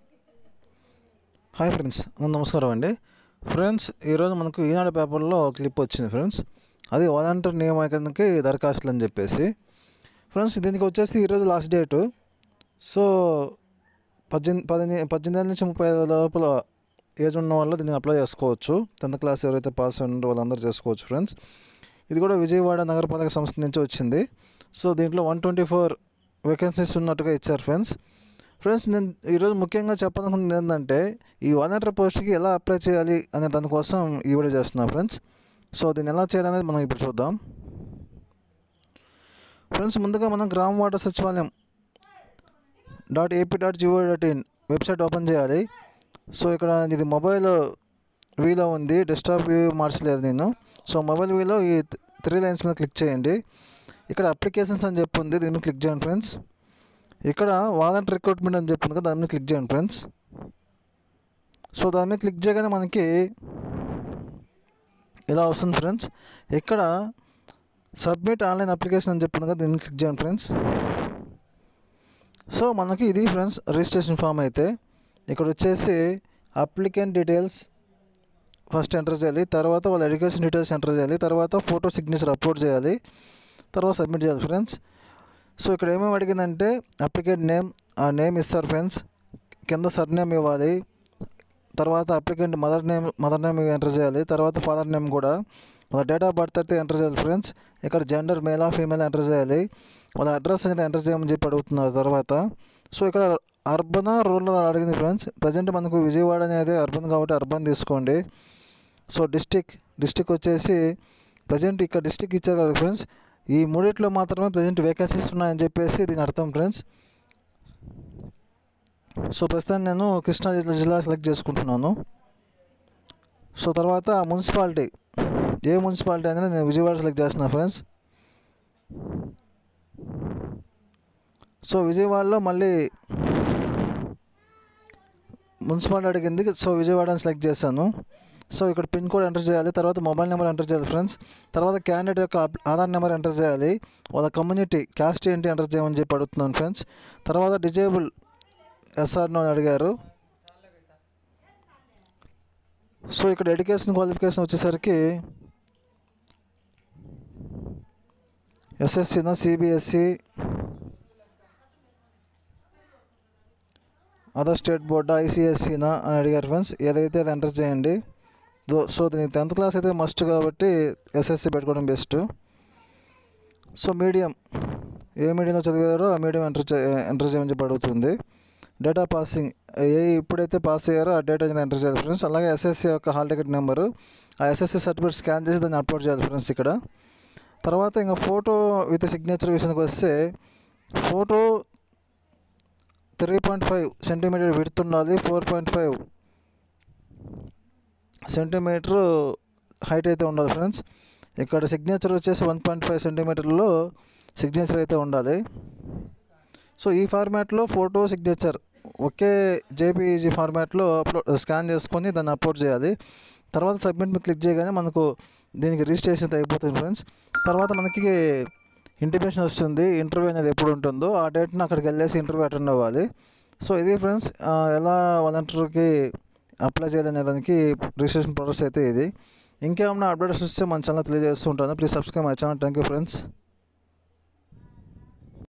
Hi friends, నమస్కారం అండి. Friends, ఈరోజు మనకు ఈనాడు పేపర్లో క్లిప్ వచ్చింది ఫ్రెండ్స్. అది వాలంటీర్ నియామకానికి దరఖాస్తులు అని చెప్పేసి. ఫ్రెండ్స్, దీనికి వచ్చేసి ఈరోజు లాస్ట్ డేటు. సో 18 నుంచి 35 లోపల ఏజ్ ఉన్న వాళ్ళు దీన్ని అప్లై చేసుకోవచ్చు. 10th క్లాస్ ఎవరైతే పాస్ ఉన్నారో వాళ్ళందరూ చేసుకోవచ్చు ఫ్రెండ్స్. ఇది కూడా విజయవాడ నగరపాలక సంస్థ నుంచి వచ్చింది. సో దీంట్లో 124 వేకెన్సీస్ ఉన్నట్టుగా ఇచ్చారు ఫ్రెండ్స్. నేను ఈరోజు ముఖ్యంగా చెప్పాలనుకుంది ఏంటంటే, ఈ వాలంటీర్ పోస్ట్కి ఎలా అప్లై చేయాలి అనే దానికోసం ఈ వీడియో చేస్తున్నాను ఫ్రెండ్స్. సో దీన్ని ఎలా చేయాలనేది మనం ఇప్పుడు చూద్దాం ఫ్రెండ్స్. ముందుగా మనం GRAMASACHIVALAYAM.AP.gov.in వెబ్సైట్ ఓపెన్ చేయాలి. సో ఇక్కడ ఇది మొబైల్ వీలో ఉంది, డెస్క్టాప్ వ్యూ మార్చలేదు నేను. సో మొబైల్ వీలో ఈ 3 లైన్స్ మీద క్లిక్ చేయండి. ఇక్కడ అప్లికేషన్స్ అని చెప్పి ఉంది, దీని మీద క్లిక్ చేయండి ఫ్రెండ్స్. ఇక్కడ వాలంటీర్ రిక్రూట్మెంట్ అని చెప్పింది కదా, దాని మీద క్లిక్ చేయండి ఫ్రెండ్స్. సో దాని మీద క్లిక్ చేయగానే మనకి ఇలా వస్తుంది ఫ్రెండ్స్. ఇక్కడ సబ్మిట్ ఆన్లైన్ అప్లికేషన్ అని చెప్పింది కదా, దీని మీద క్లిక్ చేయండి ఫ్రెండ్స్. సో మనకి ఇది ఫ్రెండ్స్ రిజిస్ట్రేషన్ ఫామ్. అయితే ఇక్కడ వచ్చేసి అప్లికెంట్ డీటెయిల్స్ ఫస్ట్ ఎంటర్ చేయాలి, తర్వాత వాళ్ళ ఎడ్యుకేషన్ డీటెయిల్స్ ఎంటర్ చేయాలి, తర్వాత ఫోటో సిగ్నేచర్ అప్లోడ్ చేయాలి, తర్వాత సబ్మిట్ చేయాలి ఫ్రెండ్స్. సో ఇక్కడ ఏమేమి అడిగిందంటే అప్లికెంట్ నేమ్, ఆ నేమ్ ఇస్తారు ఫ్రెండ్స్. కింద సర్నేమ్ ఇవ్వాలి, తర్వాత అప్లికెంట్ మదర్ నేమ్ ఎంటర్ చేయాలి, తర్వాత ఫాదర్ నేమ్ కూడా, వాళ్ళ డేట్ ఆఫ్ బర్త్ అయితే ఎంటర్ చేయాలి ఫ్రెండ్స్. ఇక్కడ జెండర్ మేలా ఫీమేల్ ఎంటర్ చేయాలి, వాళ్ళ అడ్రస్ అనేది ఎంటర్ చేయమని చెప్పి అడుగుతున్నారు. తర్వాత సో ఇక్కడ అర్బన్ రూరల్ అడిగింది ఫ్రెండ్స్. ప్రజెంట్ మనకు విజయవాడ అనేది అర్బన్ కాబట్టి అర్బన్ తీసుకోండి. సో డిస్టిక్ వచ్చేసి ప్రజెంట్ ఇక్కడ డిస్టిక్ ఇచ్చారు కదా ఫ్రెండ్స్. ఈ మూడిట్లో మాత్రమే ప్రజెంట్ వేకెన్సీస్ ఉన్నాయని చెప్పేసి దీని అర్థం ఫ్రెండ్స్. సో ప్రస్తుతం నేను కృష్ణా జిల్లా సెలెక్ట్ చేసుకుంటున్నాను. సో తర్వాత మున్సిపాలిటీ, ఏ మున్సిపాలిటీ అనేది నేను విజయవాడ సెలెక్ట్ చేస్తున్నాను ఫ్రెండ్స్. సో విజయవాడలో మళ్ళీ మున్సిపాలిటీ అడిగింది, సో విజయవాడని సెలెక్ట్ చేశాను. సో ఇక్కడ పిన్ కోడ్ ఎంటర్ చేయాలి, తర్వాత మొబైల్ నెంబర్ ఎంటర్ చేయాలి ఫ్రెండ్స్. తర్వాత క్యాండిడేట్ యొక్క ఆధార్ నెంబర్ ఎంటర్ చేయాలి, వాళ్ళ కమ్యూనిటీ క్యాస్ట్ ఏంటి ఎంటర్ చేయమని చెప్పి అడుగుతున్నాను ఫ్రెండ్స్. తర్వాత డిజేబుల్ ఎస్ఆర్నో అని అడిగారు. సో ఇక్కడ ఎడ్యుకేషన్ క్వాలిఫికేషన్ వచ్చేసరికి ఎస్ఎస్సీనా సిబిఎస్ఈ అదర్ స్టేట్ బోర్డా ఐసిఎస్ఈనా అని అడిగారు ఫ్రెండ్స్. ఏదైతే అది ఎంటర్ చేయండి. సో దీనికి 10th క్లాస్ అయితే మస్ట్ కాబట్టి ఎస్ఎస్సి పెట్టుకోవడం బెస్ట్. సో మీడియం, ఏ మీడియంలో చదివారో ఆ మీడియం ఎంటర్ చేయమని చెప్పి అడుగుతుంది. డేటా పాసింగ్, ఇప్పుడైతే పాస్ అయ్యారో ఆ డేటా అనేది ఎంటర్ చేయాలి ఫ్రెండ్స్. అలాగే ఎస్ఎస్సి యొక్క హాల్ టికెట్ నెంబరు, ఆ ఎస్ఎస్సి సర్టిఫికేట్ స్కాన్ చేసి దాన్ని అప్లోడ్ చేయాలి ఫ్రెండ్స్ ఇక్కడ. తర్వాత ఇంకా ఫోటో విత్ సిగ్నేచర్ విషయానికి వస్తే, ఫోటో 3.5 సెంటీమీటర్ విడ్త్ ఉండాలి, 4.5 సెంటీమీటర్ హైట్ అయితే ఉండాలి ఫ్రెండ్స్. ఇక్కడ సిగ్నేచర్ వచ్చేసి 1.5 సెంటీమీటర్లో సిగ్నేచర్ అయితే ఉండాలి. సో ఈ ఫార్మాట్లో ఫోటో సిగ్నేచర్ ఒకే జేపీఈజీ ఫార్మాట్లో స్కాన్ చేసుకొని దాన్ని అప్లోడ్ చేయాలి. తర్వాత సబ్మిట్ మీద క్లిక్ చేయగానే మనకు దీనికి రిజిస్ట్రేషన్ అయితే అయిపోతుంది ఫ్రెండ్స్. తర్వాత మనకి ఇంటిమేషన్ వస్తుంది, ఇంటర్వ్యూ అనేది ఎప్పుడు ఉంటుందో ఆ డేట్ని అక్కడికి వెళ్ళేసి ఇంటర్వ్యూ అటెండ్ అవ్వాలి. సో ఇది ఫ్రెండ్స్ ఎలా వాలంటీర్కి అప్లై చేయాలనే దానికి రిజిస్ట్రేషన్ ప్రాసెస్ అయితే ఇది. ఇంకేమన్నా అప్డేట్స్ వస్తే మన ఛానల్ తెలియజేస్తూ ఉంటాను. Please subscribe my channel. Thank you friends.